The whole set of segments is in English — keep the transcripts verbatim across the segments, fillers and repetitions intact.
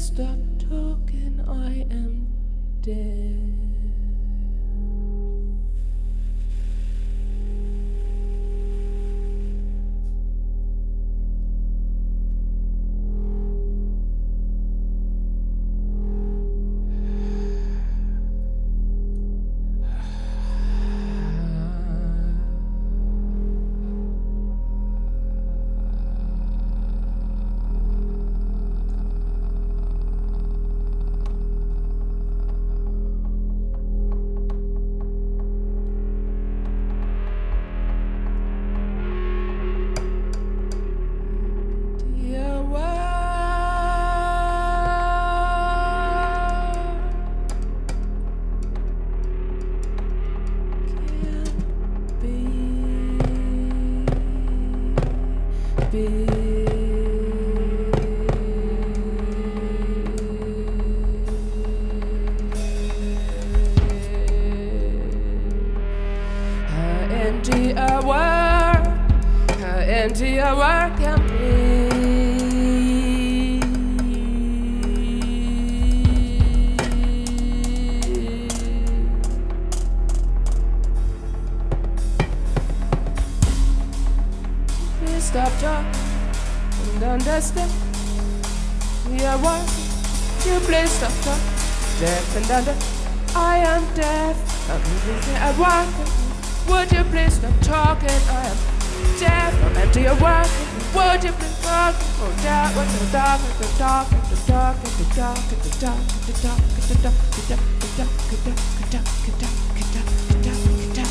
please stop talking, I am dead. Into your work and me. Please stop talking and understand. We are one. You please stop talking. Deaf and under. I am deaf. I'm busy at work. Would you please stop talking? I am deaf, I'm into your work. Would you please talk? Oh, that was the dog, the dog, the dog, the dog, the dog, the dog, the dog, the dog, the dog, the dog, the dog, the dog, the dog, the dog, the dog, the dog.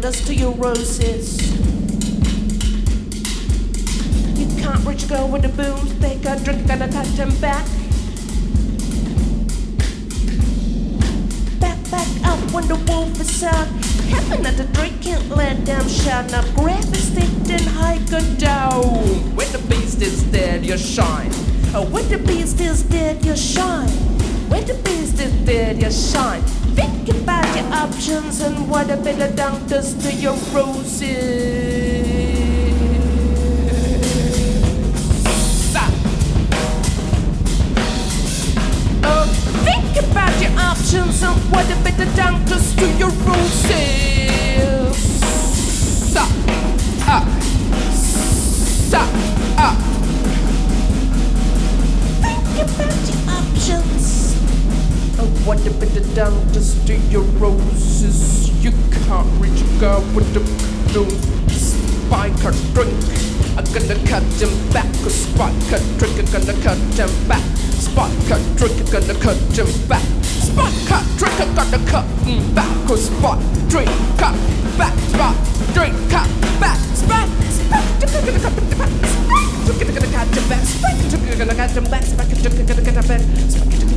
dust to your roses. You can't reach a girl with a boom, take a drink, gotta cut him back. Back, back up when the wolf is out. Having at the drink, can't let them shout. Now grab a stick and hike her down. When the beast is dead, you shine. Oh, when the beast is dead, you shine. When the beast is dead, you shine. Think about your options and what a bit of down does to your roses. Oh, think about your options and what a bit of down does to your roses. Stop, up, stop, up. Think about your options. And what a bit of down does to your roses. You can't reach a girl with the blue spike her drink. I'm gonna cut him back, a spike her drink, I'm gonna cut him back. Spike her drink, I'm gonna cut him back. Spike her drink, I'm gonna cut him back. A spike, drink, cut back. Spike, drink, cut back. Spike, spike, drink, I'm gonna cut him back. Spike, drink, I'm gonna cut him back. Spike, drink, I'm gonna cut him back. Spike, drink, I'm gonna cut him back. Spike, drink,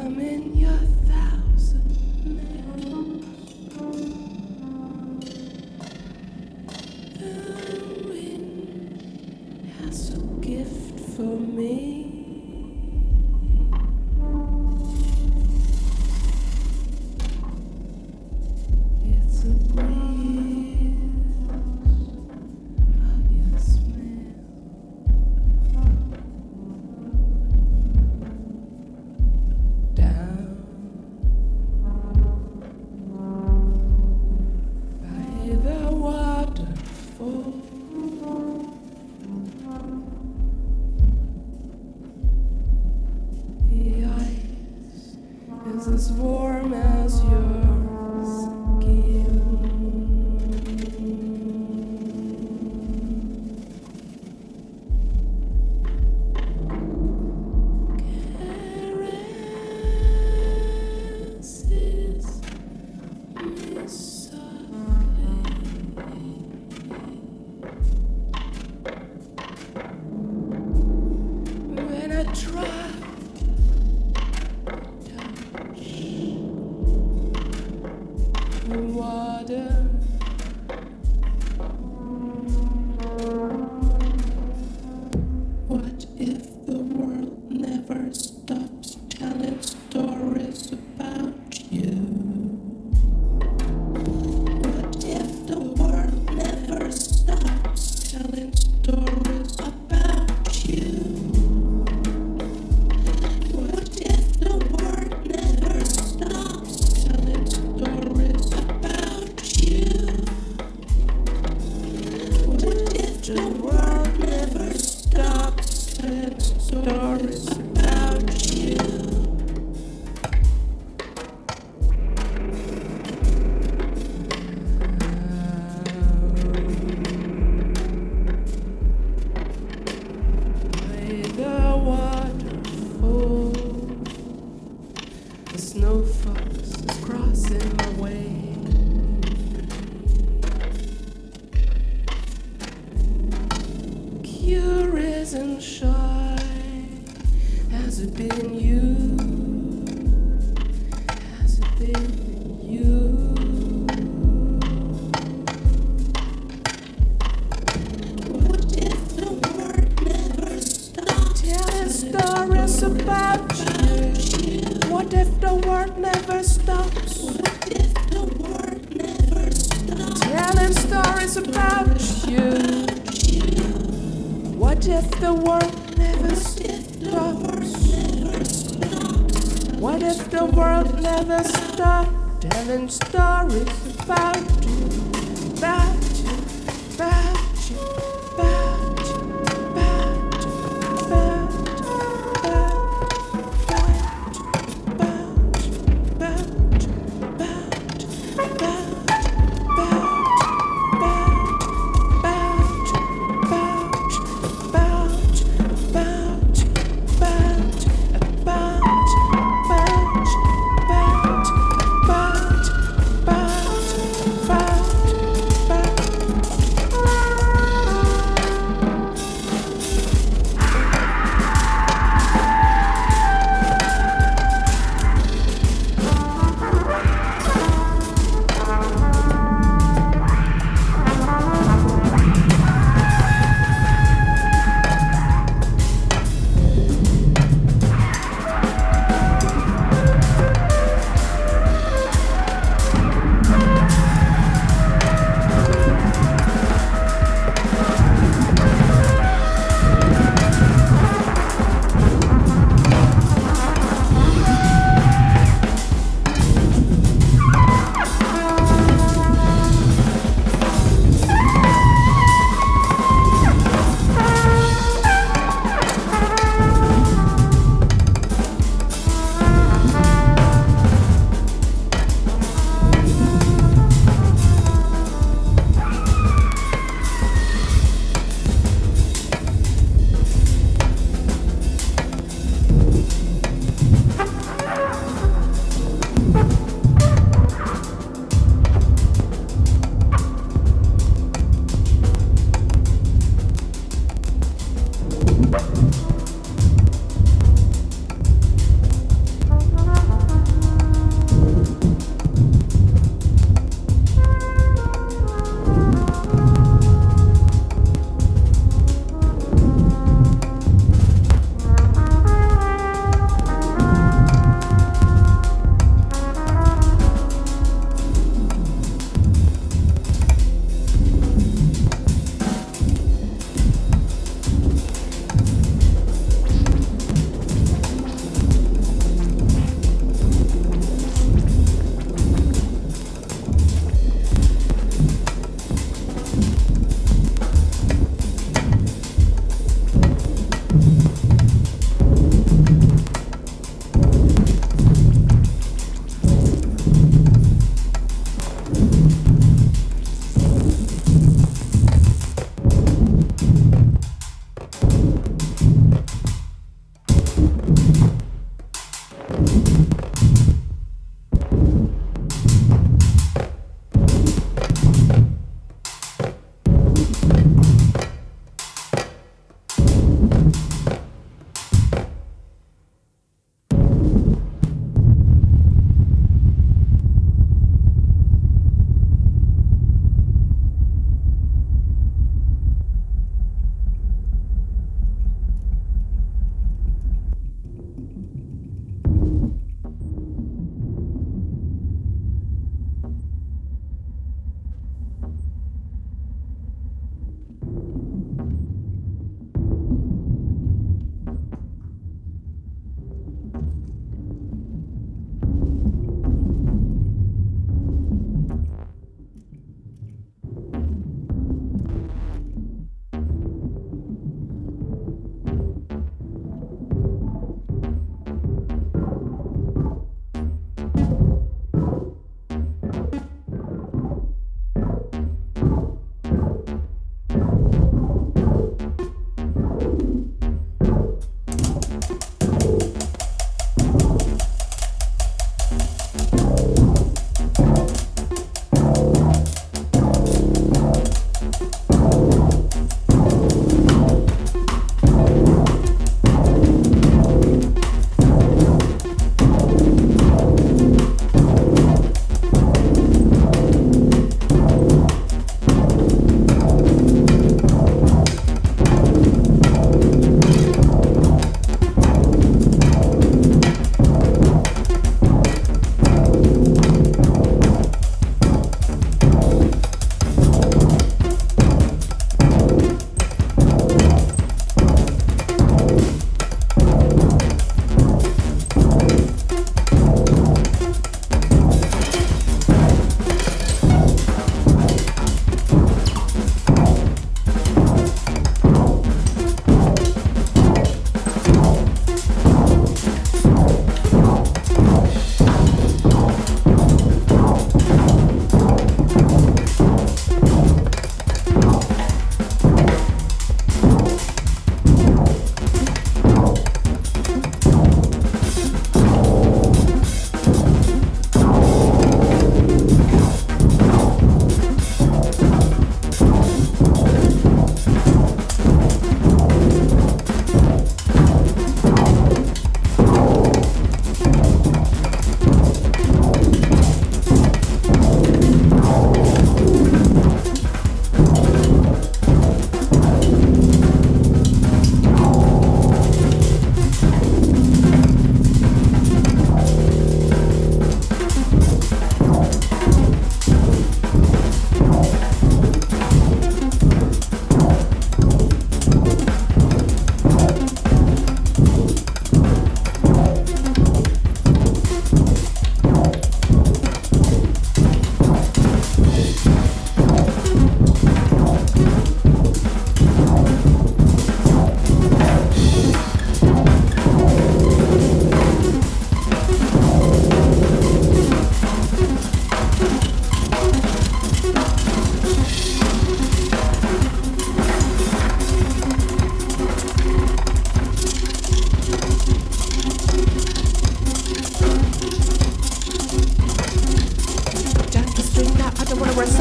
I'm in your thousand nails. The wind has a gift for me. It's a breeze of your smell. Down by the waterfall, the ice is as warm as your skin. Caresses me softly. When I try water, what if the world never stops telling stories about you? What if the world never stops telling stories about you? What if the world never stops telling stories about you? What if the world never stops telling stories about you? By the waterfall, the snow fox is crossing my way. Curious and shy, has it been you? Has it been you? What if the world never stops telling stories about you? What if the world never stops? What if the world never stops telling stories about you? What if the world never stops? What if the world never stops telling stories about you, about you, about you, about you, about you, about you, about you, about you. About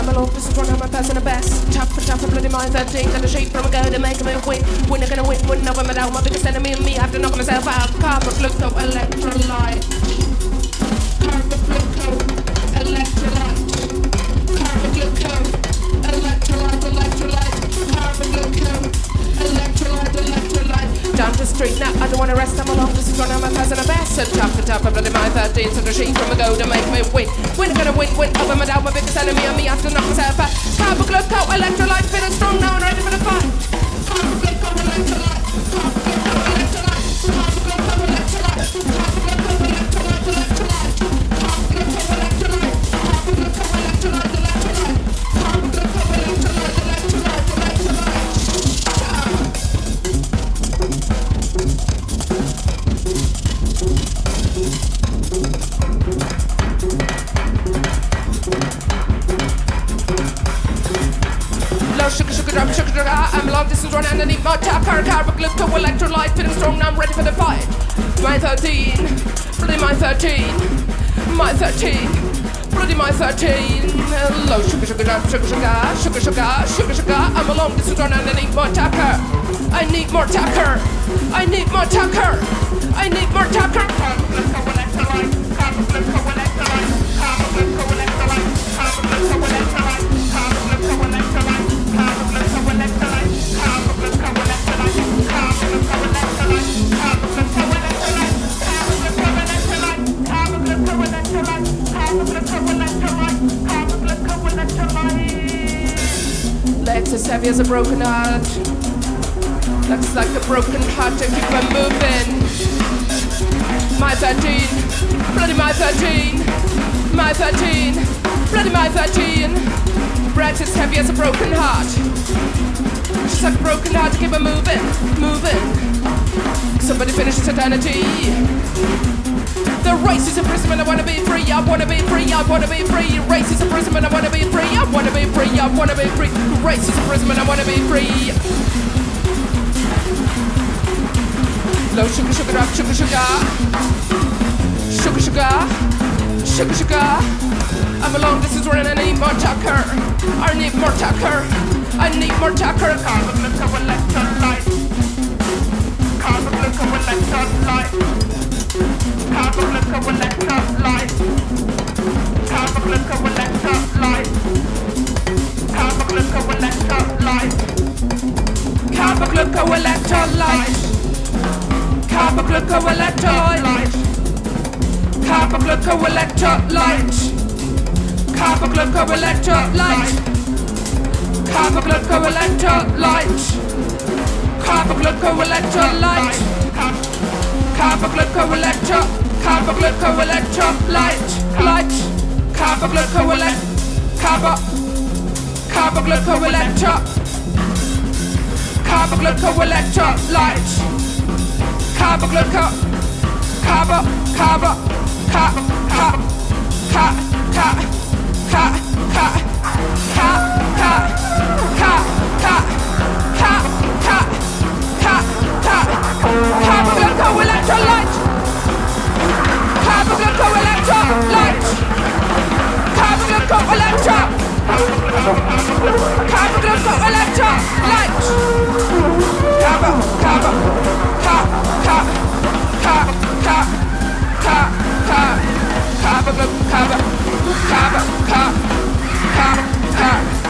alone, this is one of my best and the best. Top for top for bloody mind, that thing, and the shape from a girl to make me win. Winner gonna win, win, no, I'm down. My biggest enemy and me, I have to knock myself out. Carbon, gluco, electrolyte. Carbon, gluco, electrolyte. Carbon, gluco, electrolyte, electrolyte. Carbon, gluco, electrolyte, electrolyte. Down the street now, I don't wanna rest, I'm alone, this is one of my best and the best. And top for top for bloody mind, that thing, and the shape from a girl to make me win. Winner gonna win, win, over my down. My biggest enemy and me, I have to knock myself out. Carbon, gluco, electrolyte, feeling strong now and ready for the fight. Carbon, gluco, electrolyte. Carbon, gluco, electrolyte. Carbon, gluco, electrolyte. Carbon, gluco, electrolyte, electrolyte. Carbon, gluco, electrolyte. Carbon, gluco, electrolyte, electrolyte. Carbon, gluco, electrolyte, electrolyte, electrolyte. Sugar, sugar, drop, sugar, sugar, I'm long distance running underneath my top car, carbon, gluco, electrolyte, feeling strong, now I'm ready for the fight. My thirteen, bloody my thirteen, my thirteen, bloody my thirteen. Hello, sugar, sugar, drop, sugar, sugar, sugar, sugar, sugar, sugar, I'm a long distance running underneath my top car. I need more top car, I need more top car, I need more top car. Carbon, gluco, electrolyte, carbon, gluco, electrolyte, carbon, gluco, electrolyte, carbon, gluco, electrolyte, carbon, gluco, electrolyte. Legs as heavy as a broken heart. Looks like a broken heart to keep on moving. My thirteen, bloody my thirteen, my thirteen, bloody my thirteen. Breath as heavy as a broken heart. Just like a broken heart to keep on moving, moving. Somebody finish eternity. The race is a prison and I wanna be free. I wanna be free, I wanna be free. Race is a prison and I wanna be free. I wanna be free, I wanna be free. Race is a prison and I wanna be free. Low sugar, sugar, drop, sugar, sugar. Sugar, sugar, sugar, sugar. I'm alone, this is running, I need more tucker. I need more tucker. I need more tucker. Carbon, gluco, electrolyte. Carbon, gluco, electrolyte. Carbon, gluco, electrolyte. Carbon, gluco, electrolyte. Carbon, gluco, electrolyte. Carbon, gluco, electrolyte. Carbon, gluco, electrolyte. Carbon, gluco, electrolyte. Carbon, gluco, electrolyte. Carbon, gluco, electrolyte. Carbon, gluco, electrolyte. Carbon, gluco, electro. Carbon, gluco, electrolyte. Light. Carbon, gluco, elect. Carbon. Carbon, gluco, electro. Carbon, gluco, electrolyte. Carbon, gluco. Carbon, carbon, carbon, carbon, carbon, carbon. Ka, ka, ka, ka, ka, ka, ka, ka, ka, ka. Carbon, gluco, electrolyte. Carbon, gluco, electrolyte. Carbon, gluco, electro. Carbon, gluco, electrolyte. Carbon, carbon, ka, ka, ka, ka, ka, ka. Carbon, gluco, carbon. Carbon, carbon, carbon, carbon.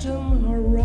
Belgium, her